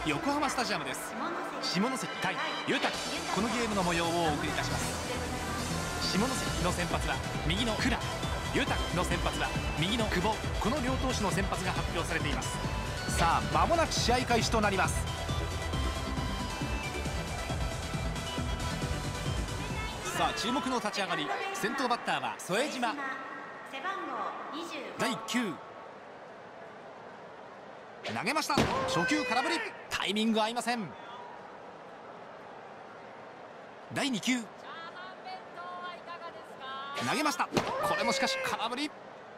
横浜スタジアムです。下関対裕太。このゲームの模様をお送りいたします。下関の先発は右の倉、裕太の先発は右の久保。この両投手の先発が発表されています。さあ間もなく試合開始となります。さあ注目の立ち上がり、先頭バッターは副島。第1球投げました。初球空振り、タイミング合いません。第2球投げました。これもしかし空振り。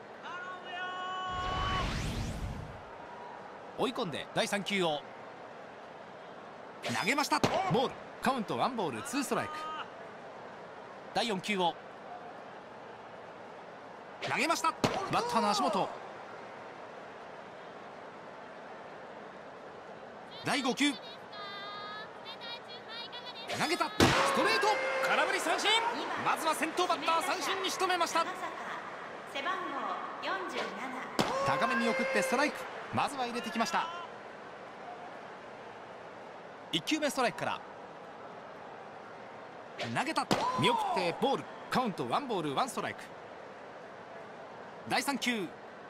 追い込んで第3球を投げました。ボール、カウント1ボール2ストライク。第4球を投げました。バッターの足元。第5球投げた。ストレート、空振り三振。まずは先頭バッター三振に仕留めました。高め見送ってストライク。まずは入れてきました。1球目ストライクから投げた。見送ってボール、カウント1ボール1ストライク。第3球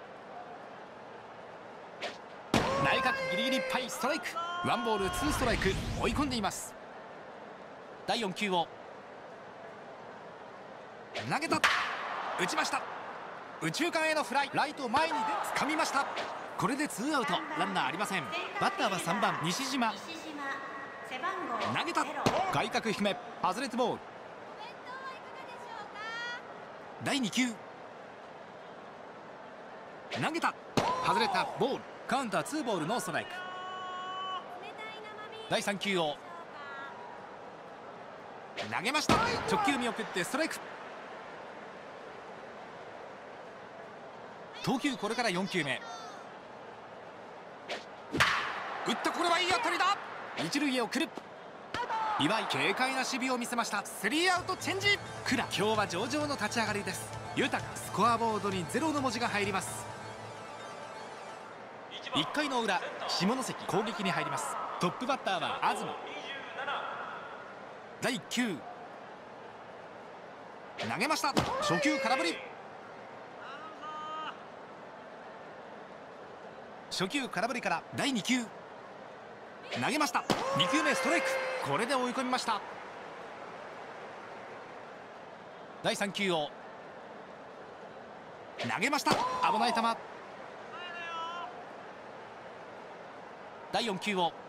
内角ギリギリいっぱいストライク。1ボール2ストライク。追い込んでいます。第4球を投げた。打ちました。右中間へのフライ。ライト前に掴みました。これで2アウト、ランナーありません。バッターは3番西島。投げた。外角低め、外れてボール。第2球投げた。外れたボール。カウンター2ボールノーストライク。第3球を投げました。直球見送ってストライク。投球これから4球目。打った。これはいい当たりだ。一塁へ送る。岩井軽快な守備を見せました。スリーアウトチェンジ。倉、今日は上々の立ち上がりです。裕太、スコアボードに0の文字が入ります。1回の裏、下関攻撃に入ります。トップバッターは東。第1球投げました。初球空振り。初球空振りから第2球投げました。2球目ストライク。これで追い込みました。第3球を投げました。危ない球。第4球を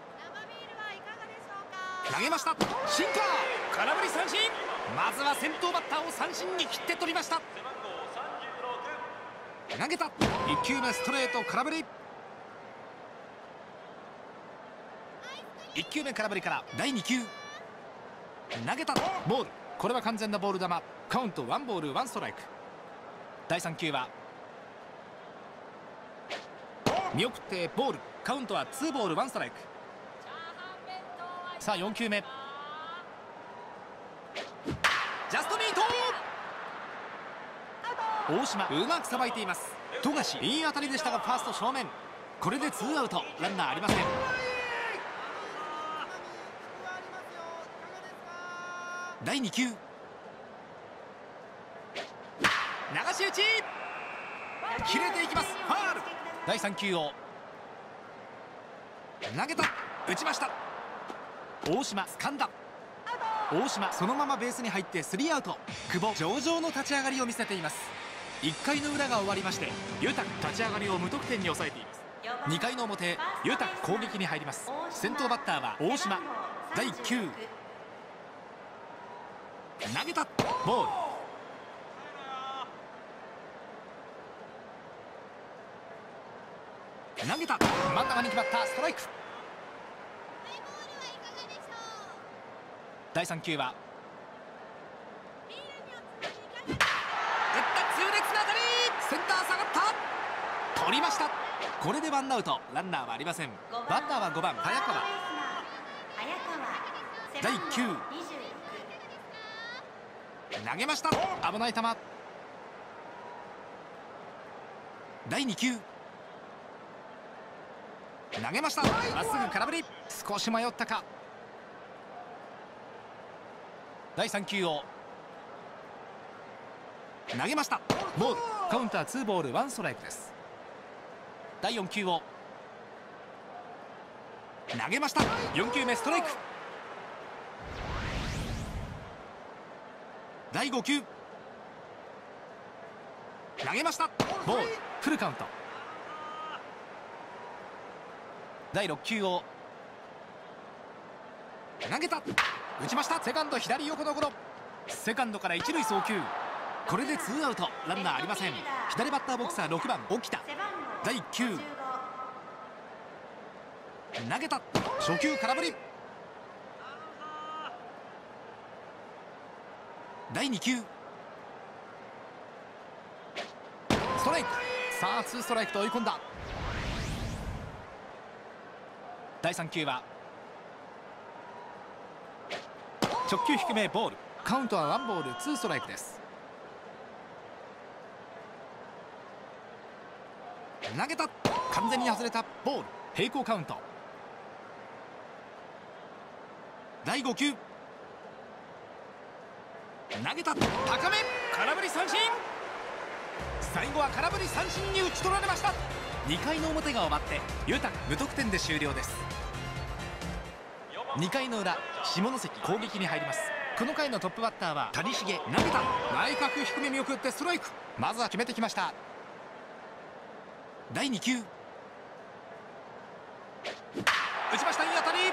投げました。シンカー、空振り三振。まずは先頭バッターを三振に切って取りました。投げた。1球目ストレート空振り。1球目空振りから第2球投げた。ボール、これは完全なボール球。カウント1ボール1ストライク。第3球は見送ってボール。カウントは2ボール1ストライク。さあ4球目ジャストミート。大島うまくさばいています。富樫いい当たりでしたがファースト正面。これで2アウト、ランナーありません。第2球流し打ち、切れていきます。ファール。第3球を投げた。打ちました。大島掴んだ。大島そのままベースに入って3アウト。久保上々の立ち上がりを見せています。1回の裏が終わりまして裕太立ち上がりを無得点に抑えています。2回の表裕太攻撃に入ります。先頭バッターは大島。第1球投げた。ボール。投げた。真ん中に決まったストライク。第3球は打った。痛烈な当たり。センター下がった。取りました。これで1アウト、ランナーはありません。バッターは5番早川。第1球投げました。危ない球。第2球投げました。まっすぐ空振り。少し迷ったか。第3球を投げました。ボール。カウンター2ボール1ストライクです。第4球を投げました。4球目ストライク。第5球投げました。ボール。フルカウント。第6球を投げた。打ちました。セカンド左横のゴロ。セカンドから一塁送球。これでツーアウト。ランナーありません。左バッターボックスは6番沖田。第1球投げた。初球空振り。第2球ストライク。さあ2ストライクと追い込んだ。第3球は直球低めボール。カウントは1ボール2ストライクです。投げた。完全に外れた。ボール。平行カウント。第5球投げた。高め。空振り三振。最後は空振り三振に打ち取られました。2回の表が終わって豊無得点で終了です。2回の裏、下関攻撃に入ります。この回のトップバッターは谷繁。投げた。内角低め見送ってストライク。まずは決めてきました。第2球打ちました。いい当たり。ライナー。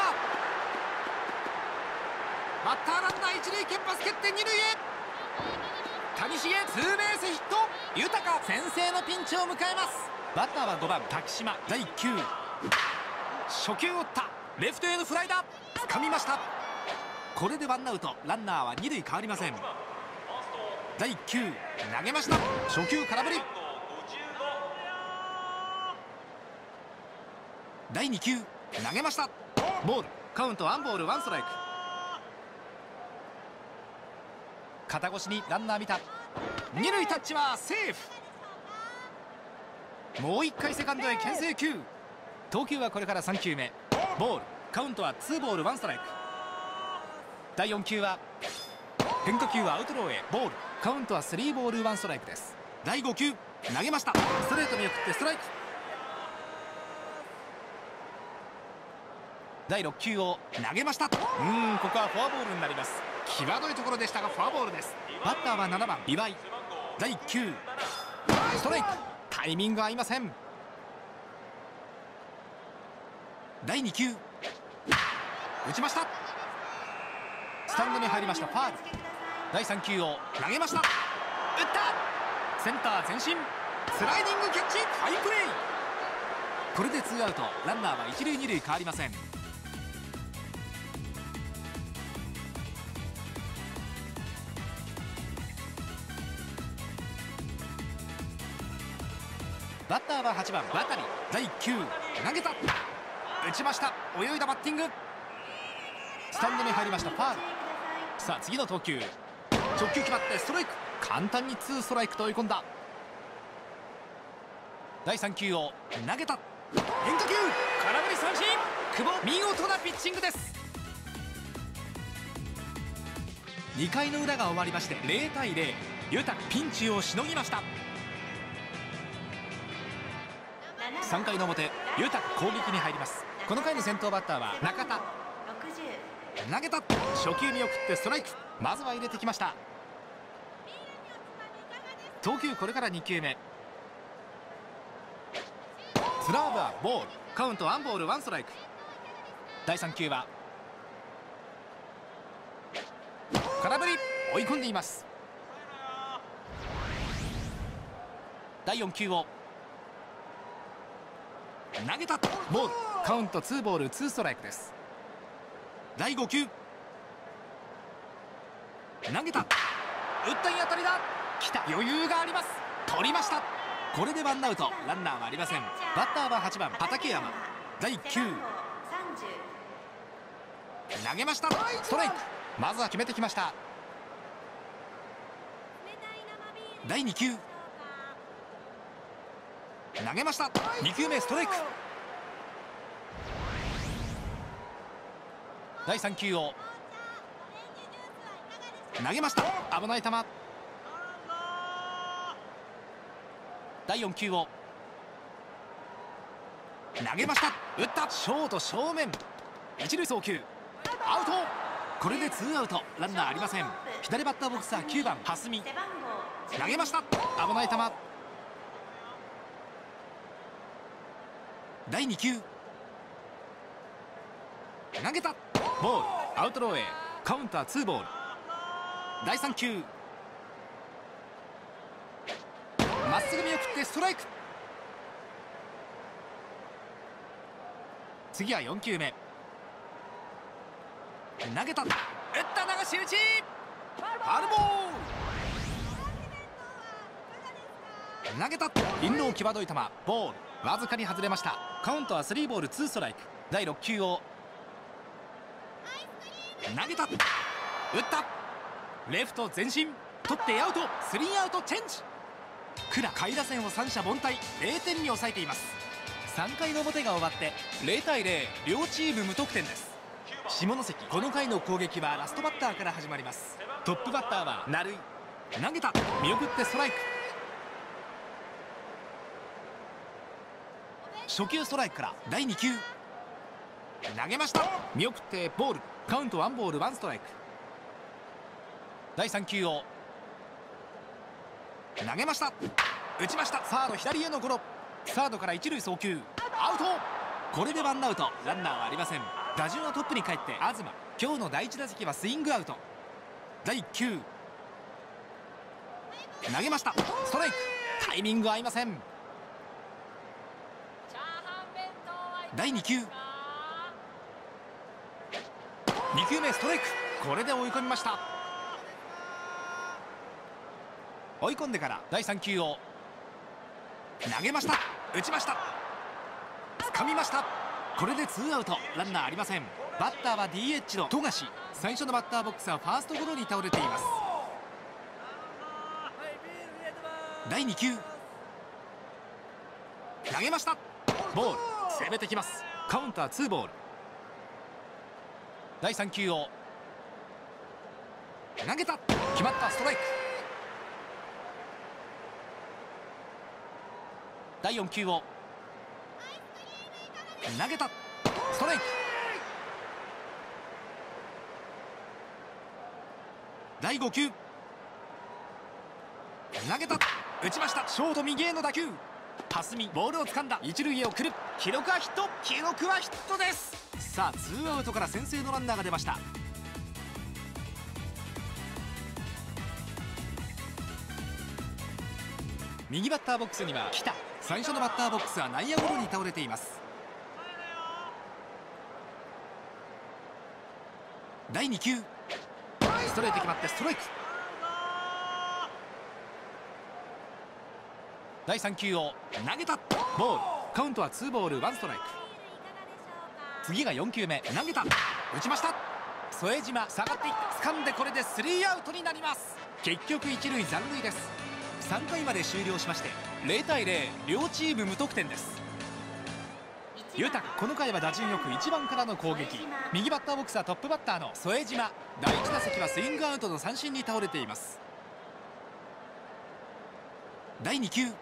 バッターランナー一塁けんパス蹴って二塁へ。谷繁ツーベースヒット。豊先制のピンチを迎えます。バッターは5番滝島。第1球初球を打った。レフトへのフライだ。掴みました。これでワンアウト。ランナーは二塁変わりません。第1球投げました。初球空振り。第2球投げました。ボール。カウント1ボール1ストライク。肩越しにランナー見た。二塁タッチはセーフ。もう1回セカンドへ牽制球。投球はこれから3球目。ボール。カウントは2ボール1ストライク。第4球は変化球はアウトローへ。ボール。カウントは3ボール1ストライクです。第5球投げました。ストレート見送ってストライク。第6球を投げました。ここはフォアボールになります。際どいところでしたがフォアボールです。バッターは7番岩井。第1球ストライク。タイミング合いません。第2球打ちました。スタンドに入りました。ファール。第3球を投げました。打った。センター前進。スライディングキャッチ。ファインプレー。これでツーアウト。ランナーは一塁二塁変わりません。バッターは8番渡。第1球投げた。打ちました。泳いだバッティング。スタンドに入りました。ファール。さあ次の投球直球決まってストライク。簡単に2ストライクと追い込んだ。第3球を投げた。変化球。空振り三振。久保見事なピッチングです。2回の裏が終わりまして0対0。豊ピンチをしのぎました。3回の表豊攻撃に入ります。この回の先頭バッターは中田。投げた。初球見送ってストライク。まずは入れてきました。投球これから2球目。スラーブはボール。カウント1ボール1ストライク。第3球は空振り。追い込んでいます。第4球を投げた。ボール。カウント2ボール2ストライクです。第5球投げた。打ったいい当たりだ。来た。余裕があります。取りました。これでワンアウト。ランナーはありません。バッターは8番畠山。第1球投げました。ストライク。まずは決めてきました。第2球投げました。2球目ストライク。 第3球を投げました。危ない球。第4球を投げました。打った。ショート正面。一塁送球アウト。これでツーアウト、ランナーありません。左バッターボックスは9番蓮見。投げました。危ない球。第2球投げた。ボール。アウトローへ。カウンターツーボール。第3球まっすぐ見送ってストライク。次は4球目投げた。打った。流し打ち。ファウルボール。投げた。インロー際どい球。ボール。わずかに外れました。カウントは3ボール2ストライク。第6球を投げた。打った。レフト前進。取ってアウト。スリーアウトチェンジ。倉下位打線を三者凡退、0点に抑えています。3回の表が終わって0対0、両チーム無得点です。下関、この回の攻撃はラストバッターから始まります。トップバッターは成井。投げた。見送ってストライク。初球ストライクから第2球投げました。見送ってボール。カウント1ボール1ストライク。第3球を投げました。打ちました。サード左へのゴロ。サードから一塁送球アウト。これでワンアウト、ランナーはありません。打順はトップに帰って東。今日の第1打席はスイングアウト。第1球投げました。ストライク。タイミング合いません。第2球2球目ストライク。これで追い込みました。追い込んでから第3球を投げました。打ちました。掴みました。これでツーアウト、ランナーありません。バッターは DH の富樫。最初のバッターボックスはファーストゴロに倒れています。第2球投げました。ボール。攻めてきます。カウンターツーボール。第3球を投げた。決まった。ストライク。第4球を投げた。ストライク。第5球投げた。打ちました。ショート右への打球。蓮見ボールを掴んだ。一塁へ送る。記録はヒット。記録はヒットです。さあツーアウトから先制のランナーが出ました。右バッターボックスには北。最初のバッターボックスは内野ゴロに倒れています。第2球ストレート決まってストライク。第3球を投げた。ボール。カウントは2ボール1ストライク。次が4球目投げた。打ちました。副島下がっていって掴んで、これでスリーアウトになります。結局一塁残塁です。3回まで終了しまして0対0、両チーム無得点です。豊、この回は打順よく1番からの攻撃。右バッターボックスはトップバッターの副島。第1打席はスイングアウトの三振に倒れています。第2球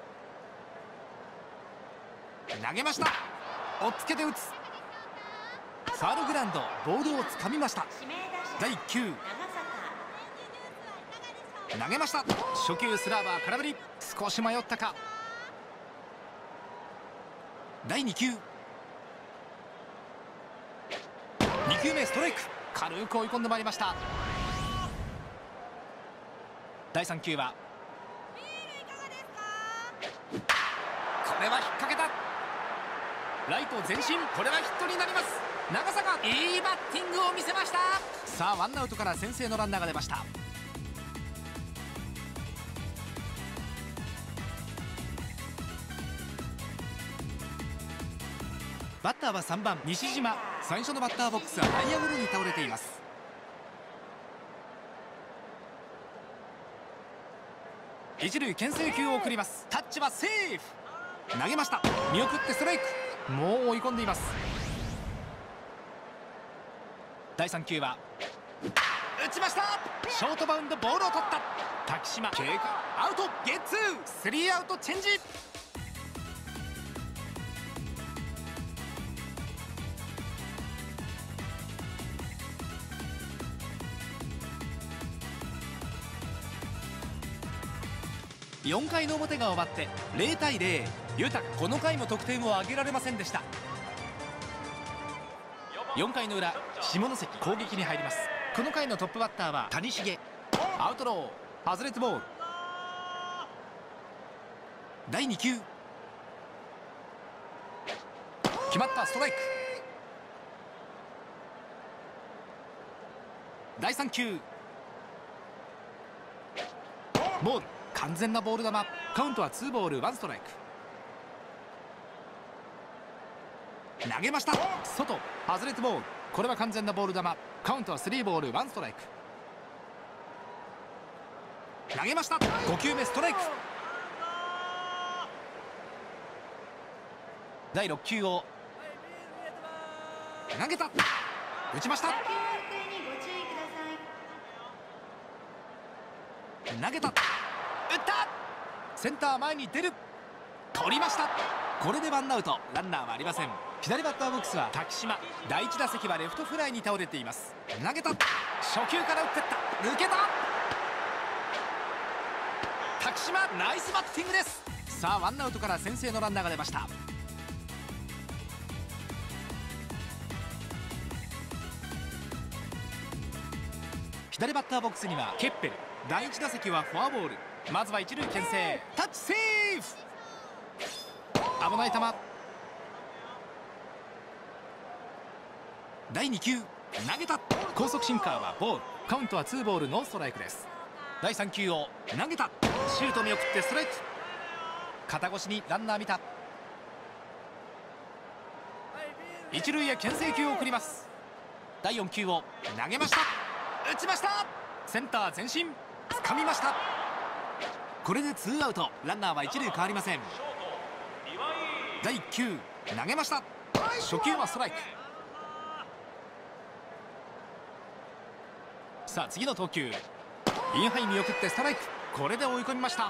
投げました。おっつけて打つ。ファウルグラウンド。ボールをつかみました。第1球投げました。初球スラーバー空振り。少し迷ったか。第2球2球目ストライク。軽く追い込んでまいりました。第3球はこれは引っ掛けた。ライト前進。これはヒットになります。長坂いいバッティングを見せました。さあワンアウトから先制のランナーが出ました。バッターは3番西島。最初のバッターボックスは内野ゴロに倒れています。一塁牽制球を送ります。タッチはセーフ。投げました。見送ってストライク。もう追い込んでいます。 第3球は打ちました。ショートバウンド、ボールを取った。滝島経過、アウト、ゲッツー、スリーアウトチェンジ。4回の表が終わって0対0。豊、この回も得点を挙げられませんでした。4回の裏、下関攻撃に入ります。この回のトップバッターは谷繁。アウトロー、外れてボール。第2球、決まった、ストライク。第3球、ボール、完全なボール球。カウントは2ボール1ストライク。投げました、外、外れてボール。これは完全なボール球。カウントは3ボール1ストライク。投げました、5球目ストライク。第6球を投げた、打ちました。投げた、打った、センター前に出る、取りました。これでワンアウト、ランナーはありません。左バッターボックスは滝島。第1打席はレフトフライに倒れています。投げた、初球から打ってった、抜けた。滝島、ナイスバッティングです。さあワンアウトから先制のランナーが出ました。左バッターボックスにはケッペル。第1打席はフォアボール。まずは一塁牽制、タッチセーフ。危ない球。第2球、投げた、高速シンカーはボール。カウントは2ボールノーストライクです。第3球を投げた、シュート見送ってストライク。肩越しにランナー見た。一塁へ牽制球を送ります。第4球を投げました、打ちました。センター前進、掴みました。これでツーアウト、ランナーは一塁変わりません。第1球、投げました、初球はストライク。さあ次の投球、インハイ見送ってストライク。これで追い込みました。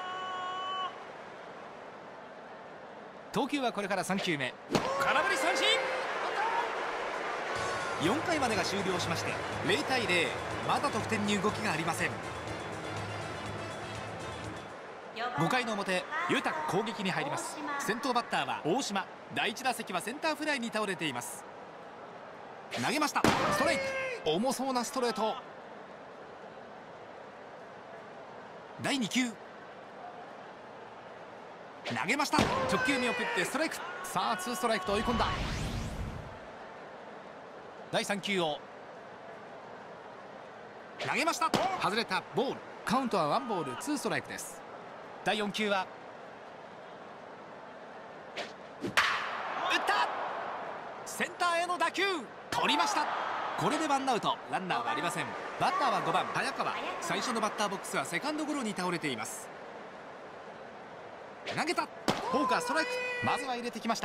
投球はこれから3球目、空振り三振。4回までが終了しまして0対0。まだ得点に動きがありません。5回の表、豊攻撃に入ります。先頭バッターは大島。第1打席はセンターフライに倒れています。投げました、ストライク。重そうなストレート。第2球、投げました、直球見送ってストライク。さあ2ストライクと追い込んだ。第3球を投げました、外れた、ボール。カウントは1ボール2ストライクです。第4球は打った、センターへの打球、取りました。これでワンアウト、ランナーはありません。バッターは5番早川。最初のバッターボックスはセカンドゴロに倒れています。投げた、フォークはストライク。まずは入れてきました。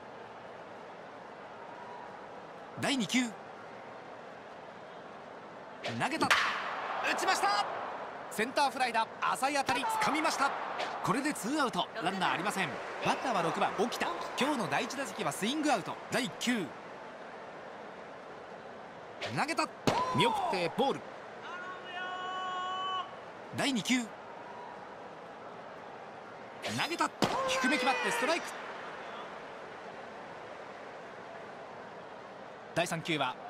第2球、投げた、打ちました。センターフライだ、浅い当たり、掴みました。これでツーアウト、ランナーありません。バッターは6番沖田。今日の第1打席はスイングアウト。第1球、投げた、見送ってボール。第2球、投げた、低め決まってストライク。第3球は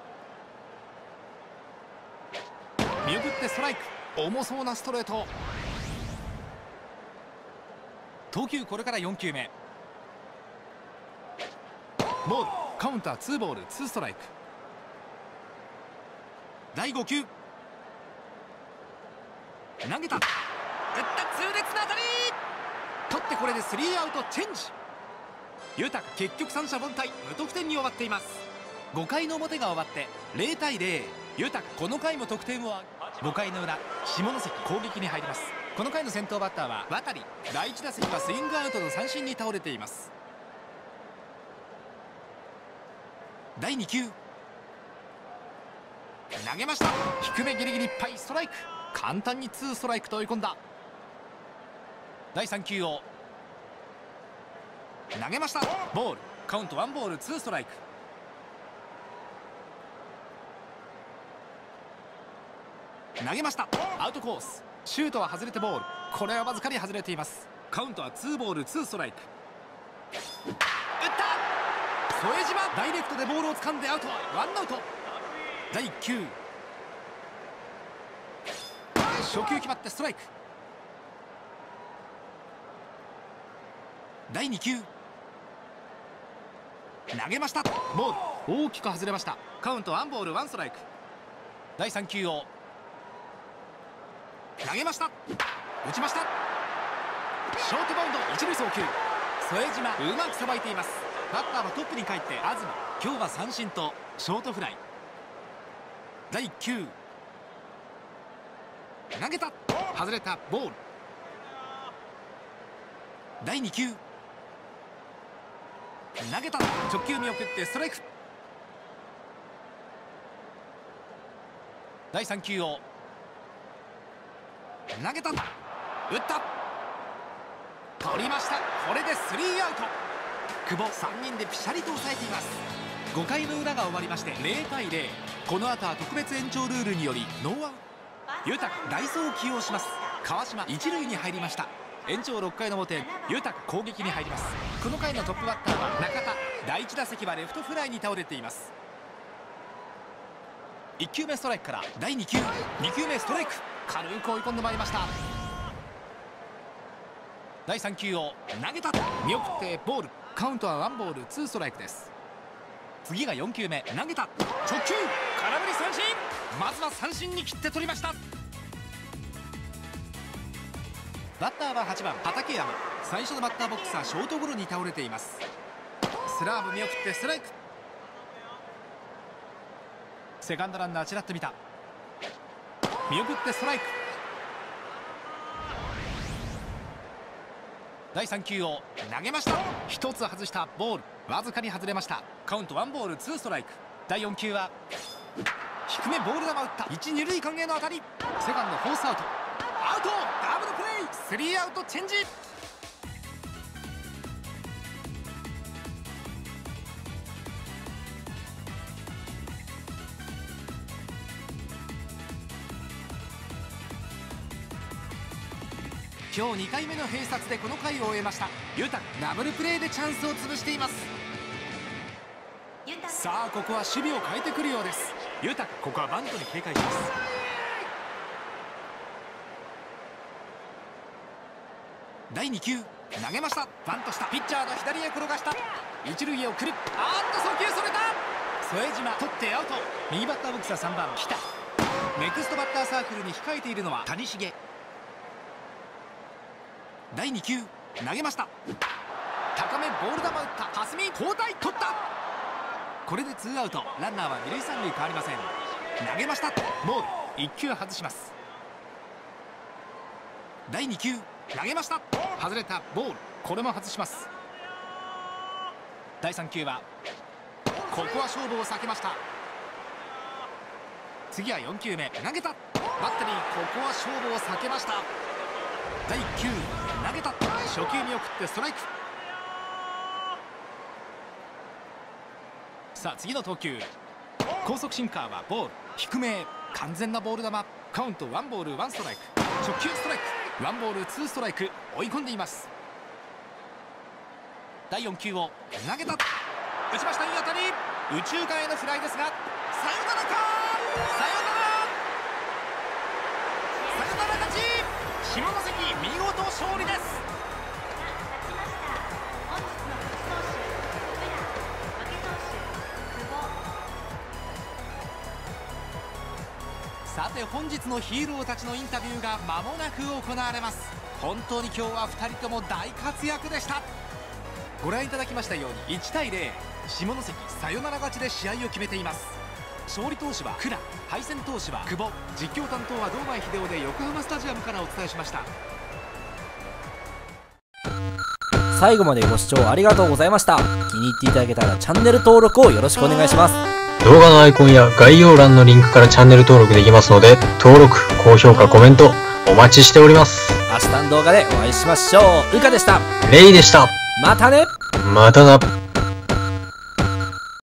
見送ってストライク。重そうなストレート。投球これから4球目、ボール。カウンター2ボール2ストライク。第5球、投げた、打った、痛烈な当たり。取ってこれで3アウトチェンジ。豊結局三者凡退、無得点に終わっています。5回の表が終わって0対0。豊この回も得点を。5回の裏、下関攻撃に入ります。この回の先頭バッターは渡。第1打席はスイングアウトの三振に倒れています。第2球、 投げました。低めギリギリいっぱい、ストライク。簡単に2ストライクと追い込んだ。第3球を投げました。ボール。カウント1ボール2ストライク。投げました。アウトコース。シュートは外れてボール。これはわずかに外れています。カウントは2ボール2ストライク。打った。副島ダイレクトでボールを掴んでアウト。ワンアウト。第1球、初球決まってストライク。第2球、投げました。ボール。大きく外れました。カウント1ボール1ストライク。第3球を投げました。打ちました。ショートバウンド、一塁送球。副島うまくさばいています。バッターはトップに帰って東。今日は三振とショートフライ。第1球、投げた。外れた。ボール。第2球、投げた。直球見送ってストライク。第3球を投げた。打った。取りました。これでスリーアウト。久保3人でピシャリと抑えています。5回の裏が終わりまして0対0。この後は特別延長ルールによりノーアウト。豊代走を起用します。川島一塁に入りました。延長6回の表、豊攻撃に入ります。この回のトップバッターは中田。第1打席はレフトフライに倒れています。1球目ストライクから第2球、2球目ストライク。軽く追い込んでまいりました。第3球を投げた。見送ってボール。カウントは1ボール2ストライクです。次が4球目、投げた。直球、空振り三振。まずは三振に切って取りました。バッターは8番畠山。最初のバッターボックスはショートゴロに倒れています。スラーブ見送ってストライク。セカンドランナーちらっと見た。見送ってストライク。第3球を投げました。1つ外したボール。わずかに外れました。カウント1ボール2ストライク。第4球は低めボール球打った。1、2塁間への当たり。セカンドフォースアウト。アウト。ダブルプレー。スリーアウトチェンジ。今日2回目の併殺でこの回を終えました。豊ダブルプレーでチャンスを潰しています。さあここは守備を変えてくるようです。豊ここはバントに警戒します。第2球投げました。バントした。ピッチャーの左へ転がした。一塁へ送る。送球それた。副島取ってアウト。右バッターボックスは3番北。ネクストバッターサークルに控えているのは谷繁。第2球投げました。高めボール球打った。霞交代取った。これで2アウト。ランナーは2塁3塁変わりません。投げました。ボール。1球外します。第2球投げました。外れた。ボール。これも外します。第3球はここは勝負を避けました。次は4球目投げた。バッテリーここは勝負を避けました。第1球投げた。初球見送ってストライク。さあ次の投球。高速シンカーはボール。低め完全なボール球。カウント1ボール1ストライク。直球ストライク。1ボール2ストライク。追い込んでいます。第4球を投げた。打ちました。いい当たり。右中間へのフライですが、サヨナラか。サヨナラ。サヨナラ勝ち。下関見事勝利です。さて本日のヒーローたちのインタビューが間もなく行われます。本当に今日は2人とも大活躍でした。ご覧いただきましたように1対0、下関サヨナラ勝ちで試合を決めています。勝利投手は倉、敗戦投手は久保。実況担当は堂前秀夫で横浜スタジアムからお伝えしました。 最後までご視聴ありがとうございました。気に入っていただけたらチャンネル登録をよろしくお願いします。 動画のアイコンや概要欄のリンクからチャンネル登録できますので、登録、高評価、コメントお待ちしております。 明日の動画でお会いしましょう。うかでした。 レイでした。 またね。 またな。